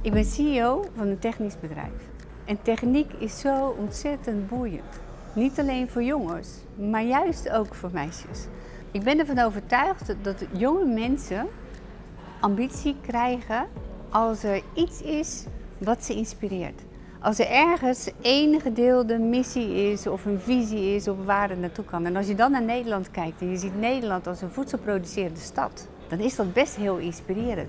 Ik ben CEO van een technisch bedrijf. En techniek is zo ontzettend boeiend. Niet alleen voor jongens, maar juist ook voor meisjes. Ik ben ervan overtuigd dat jonge mensen ambitie krijgen als er iets is wat ze inspireert. Als er ergens één gedeelde missie is of een visie is op waar het naartoe kan. En als je dan naar Nederland kijkt en je ziet Nederland als een voedselproducerende stad, dan is dat best heel inspirerend.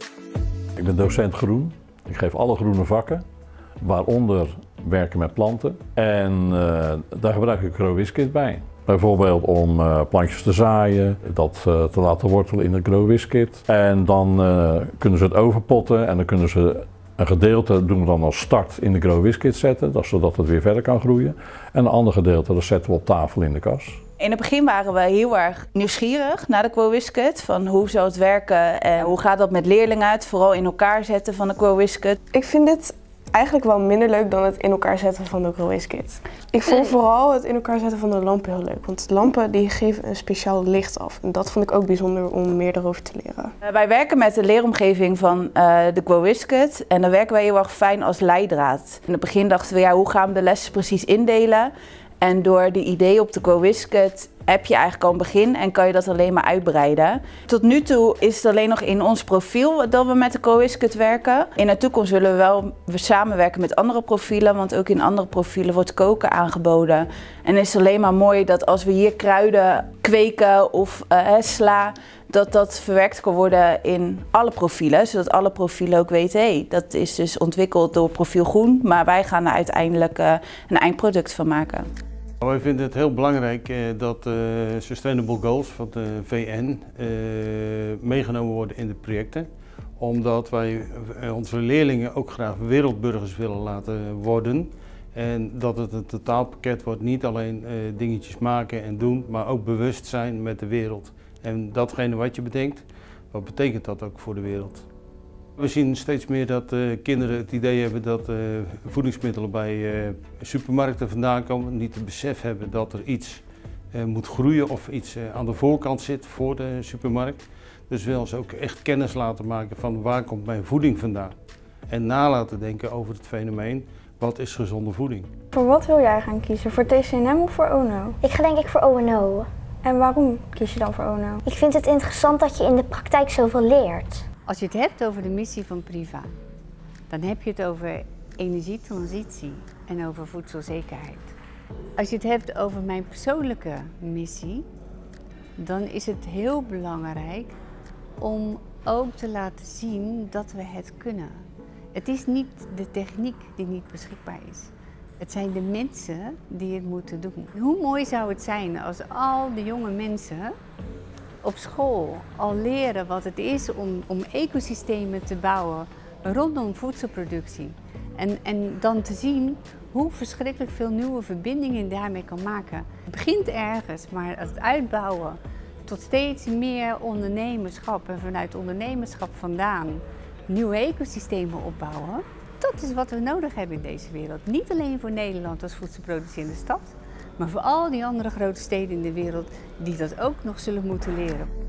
Ik ben docent groen. Ik geef alle groene vakken, waaronder werken met planten. En daar gebruik ik Grow WizKit bij. Bijvoorbeeld om plantjes te zaaien, dat te laten wortelen in de Grow WizKit. En dan kunnen ze het overpotten en dan kunnen ze een gedeelte doen we dan als start in de Grow WizKit zetten, zodat het weer verder kan groeien. En een ander gedeelte dat zetten we op tafel in de kas. In het begin waren we heel erg nieuwsgierig naar de Grow WizKit. Van hoe zou het werken en hoe gaat dat met leerlingen uit, vooral in elkaar zetten van de Grow WizKit. Ik vind dit eigenlijk wel minder leuk dan het in elkaar zetten van de Grow WizKit. Ik vond vooral het in elkaar zetten van de lampen heel leuk. Want de lampen die geven een speciaal licht af. En dat vond ik ook bijzonder om meer erover te leren. Wij werken met de leeromgeving van de Grow WizKit. En dan werken wij heel erg fijn als leidraad. In het begin dachten we, ja, hoe gaan we de lessen precies indelen? En door de ideeën op de Grow WizKit heb je eigenlijk al een begin en kan je dat alleen maar uitbreiden. Tot nu toe is het alleen nog in ons profiel dat we met de Grow WizKit werken. In de toekomst willen we wel samenwerken met andere profielen, want ook in andere profielen wordt koken aangeboden. En het is alleen maar mooi dat als we hier kruiden kweken of sla, dat verwerkt kan worden in alle profielen, zodat alle profielen ook weten, hey, dat is dus ontwikkeld door Profiel Groen, maar wij gaan er uiteindelijk een eindproduct van maken. Wij vinden het heel belangrijk dat Sustainable Goals van de VN meegenomen worden in de projecten. Omdat wij onze leerlingen ook graag wereldburgers willen laten worden. En dat het een totaalpakket wordt, niet alleen dingetjes maken en doen, maar ook bewust zijn met de wereld. En datgene wat je bedenkt, wat betekent dat ook voor de wereld? We zien steeds meer dat kinderen het idee hebben dat voedingsmiddelen bij supermarkten vandaan komen. Niet het besef hebben dat er iets moet groeien of iets aan de voorkant zit voor de supermarkt. Dus wel eens ook echt kennis laten maken van waar komt mijn voeding vandaan. En na laten denken over het fenomeen, wat is gezonde voeding? Voor wat wil jij gaan kiezen? Voor TCNM of voor ONO? Ik ga denk ik voor ONO. En waarom kies je dan voor ONO? Ik vind het interessant dat je in de praktijk zoveel leert. Als je het hebt over de missie van Priva, dan heb je het over energietransitie en over voedselzekerheid. Als je het hebt over mijn persoonlijke missie, dan is het heel belangrijk om ook te laten zien dat we het kunnen. Het is niet de techniek die niet beschikbaar is. Het zijn de mensen die het moeten doen. Hoe mooi zou het zijn als al de jonge mensen op school al leren wat het is om ecosystemen te bouwen rondom voedselproductie. En dan te zien hoe verschrikkelijk veel nieuwe verbindingen je daarmee kan maken. Het begint ergens, maar het uitbouwen tot steeds meer ondernemerschap en vanuit ondernemerschap vandaan nieuwe ecosystemen opbouwen. Dat is wat we nodig hebben in deze wereld. Niet alleen voor Nederland als voedselproducerende stad, maar voor al die andere grote steden in de wereld die dat ook nog zullen moeten leren.